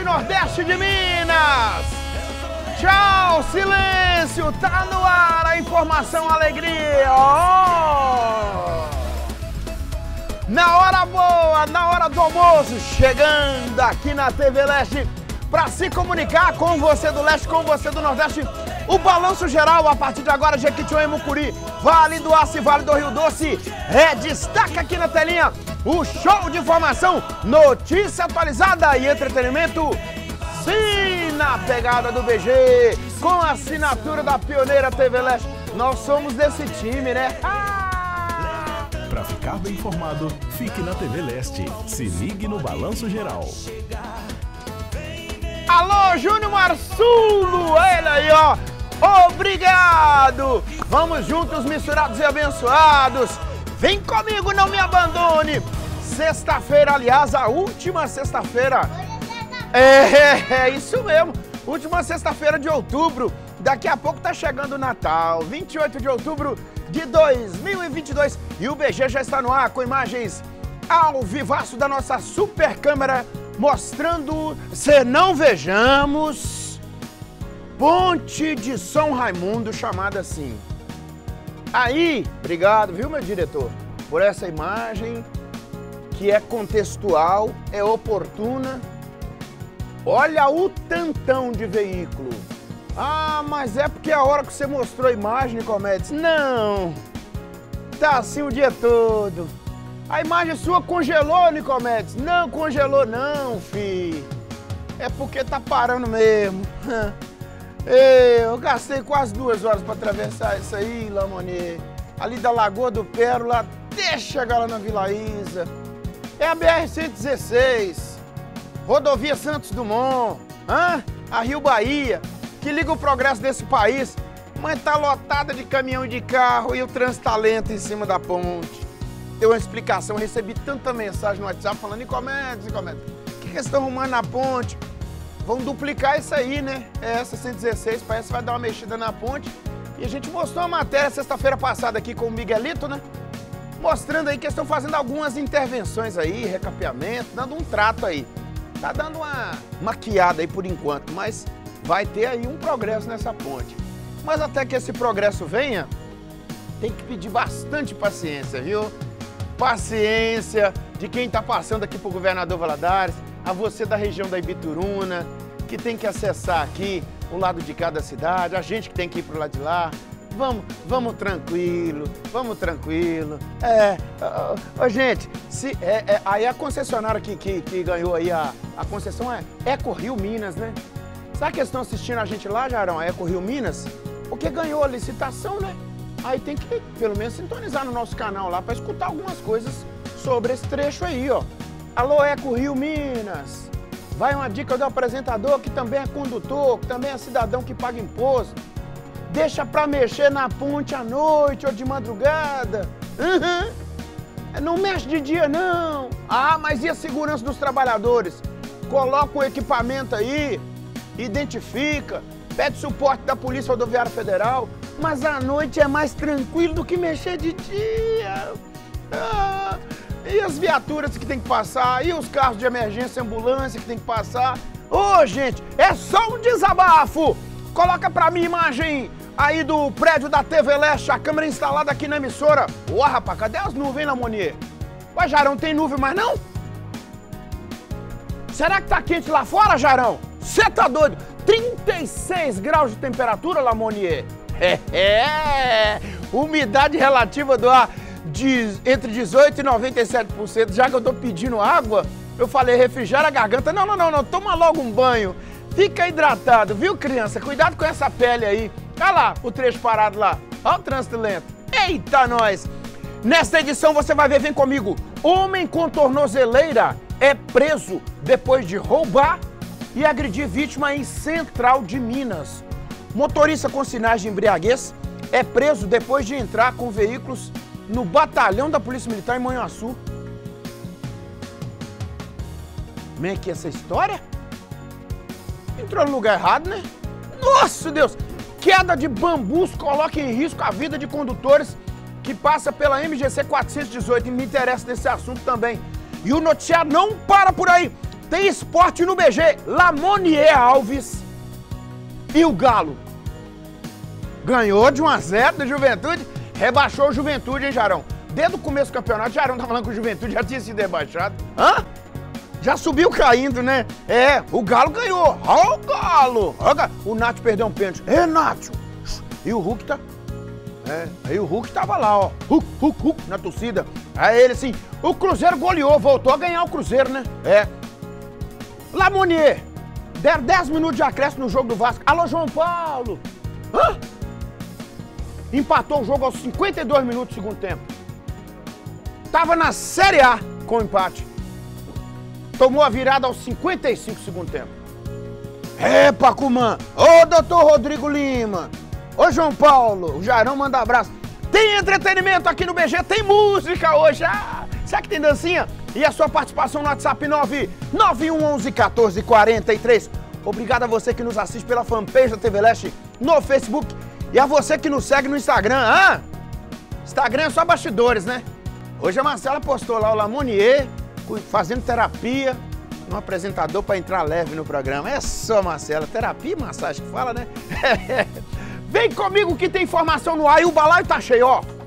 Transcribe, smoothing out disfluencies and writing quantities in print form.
Nordeste de Minas. Tchau, silêncio, tá no ar a informação, alegria. Oh! Na hora boa, na hora do almoço, chegando aqui na TV Leste para se comunicar com você do Leste, com você do Nordeste. O balanço geral, a partir de agora, Jequitinhonha e Mucuri, Vale do Aço e Vale do Rio Doce. Destaca aqui na telinha o show de informação, notícia atualizada e entretenimento. Sim, na pegada do BG, com a assinatura da pioneira TV Leste. Nós somos desse time, né? Para ficar bem informado, fique na TV Leste. Se ligue no Balanço Geral. Alô, Júnior Marçulo, ele aí, ó. Obrigado! Vamos juntos, misturados e abençoados. Vem comigo, não me abandone. Sexta-feira, aliás, a última sexta-feira. É isso mesmo. Última sexta-feira de outubro. Daqui a pouco tá chegando o Natal. 28 de outubro de 2022. E o BG já está no ar com imagens ao vivaço da nossa super câmera, mostrando, se não vejamos, Ponte de São Raimundo, chamada assim. Aí, obrigado, viu, meu diretor, por essa imagem que é contextual, é oportuna. Olha o tantão de veículo. Ah, mas é porque a hora que você mostrou a imagem, Nicomedes, não, tá assim o dia todo. A imagem sua congelou, Nicomedes? Não congelou não, fi. É porque tá parando mesmo. Eu gastei quase 2 horas para atravessar isso aí, Lamonier. Ali da Lagoa do Pérola até chegar lá na Vila Isa. É a BR-116, rodovia Santos Dumont, a Rio Bahia, que liga o progresso desse país, mas tá lotada de caminhão e de carro e o trânsito tá lento em cima da ponte. Deu uma explicação, recebi tanta mensagem no WhatsApp falando, Nicomedes, que eles estão arrumando na ponte? Vão duplicar isso aí, né? Essa 116, parece que vai dar uma mexida na ponte. E a gente mostrou uma matéria sexta-feira passada aqui com o Miguelito, né? Mostrando aí que eles estão fazendo algumas intervenções aí, recapeamento, dando um trato aí. Tá dando uma maquiada aí por enquanto, mas vai ter aí um progresso nessa ponte. Mas até que esse progresso venha, tem que pedir bastante paciência, viu? Paciência de quem está passando aqui pro Governador Valadares, a você da região da Ibituruna, que tem que acessar aqui o lado de cada cidade, a gente que tem que ir pro lado de lá. Vamos tranquilo, vamos tranquilo. Gente, aí a concessionária que ganhou aí a concessão é Eco Rio Minas, né? Sabe que eles estão assistindo a gente lá, Jarão, a Eco Rio Minas? Porque ganhou a licitação, né? Aí tem que, pelo menos, sintonizar no nosso canal lá para escutar algumas coisas sobre esse trecho aí, ó. Alô, Eco Rio Minas. Vai uma dica do apresentador que também é condutor, que também é cidadão que paga imposto. Deixa pra mexer na ponte à noite ou de madrugada. Não mexe de dia, não. Ah, mas e a segurança dos trabalhadores? Coloca o equipamento aí, identifica, pede suporte da Polícia Rodoviária Federal, mas à noite é mais tranquilo do que mexer de dia. E as viaturas que tem que passar, e os carros de emergência, ambulância que tem que passar. Ô, gente, é só um desabafo. Coloca pra mim imagem aí do prédio da TV Leste, a câmera instalada aqui na emissora. Ô, rapaz, cadê as nuvens, Lamonier? Ué, Jarão, tem nuvem mais não? Será que tá quente lá fora, Jarão? Você tá doido? 36 graus de temperatura, Lamonier. Umidade relativa do ar entre 18% e 97%. Já que eu tô pedindo água, eu falei, refrigera a garganta. Não, toma logo um banho. Fica hidratado, viu, criança? Cuidado com essa pele aí. Olha lá o trecho parado lá. Olha o trânsito lento. Eita, nós! Nesta edição você vai ver, vem comigo. Homem com tornozeleira é preso depois de roubar e agredir vítima em Central de Minas. Motorista com sinais de embriaguez é preso depois de entrar com veículos no batalhão da Polícia Militar em Manhuaçu. Como é que é essa história? Entrou no lugar errado, né? Nossa, Deus! Queda de bambus coloca em risco a vida de condutores que passa pela MGC 418. E me interessa desse assunto também. E o noticiário não para por aí. Tem esporte no BG. Lamonier Alves e o Galo. Ganhou de 1-0 do Juventude, rebaixou o Juventude, hein, Jarão? Desde o começo do campeonato, Jarão tá falando que o Juventude já tinha sido rebaixado. Hã? Já subiu caindo, né? É, o Galo ganhou. Ó o Galo! O Nacho perdeu um pênalti. Nacho! E o Hulk tá... aí o Hulk tava lá, ó. Hulk, na torcida. Aí ele assim, o Cruzeiro goleou, voltou a ganhar o Cruzeiro, né? Lamonier, deram 10 minutos de acréscimo no jogo do Vasco. Alô, João Paulo! Hã? Empatou o jogo aos 52 minutos do segundo tempo. Tava na Série A com o empate. Tomou a virada aos 55 do segundo tempo. Pacumã! Ô, doutor Rodrigo Lima! Ô, João Paulo! O Jarão manda abraço. Tem entretenimento aqui no BG, tem música hoje. Será que tem dancinha? E a sua participação no WhatsApp 991111443. Obrigado a você que nos assiste pela fanpage da TV Leste no Facebook. E a você que nos segue no Instagram. Instagram é só bastidores, né? Hoje a Marcela postou lá o Lamonier fazendo terapia. Um apresentador para entrar leve no programa. É só, Marcela. Terapia e massagem que fala, né? Vem comigo que tem informação no ar e o balaio tá cheio, ó.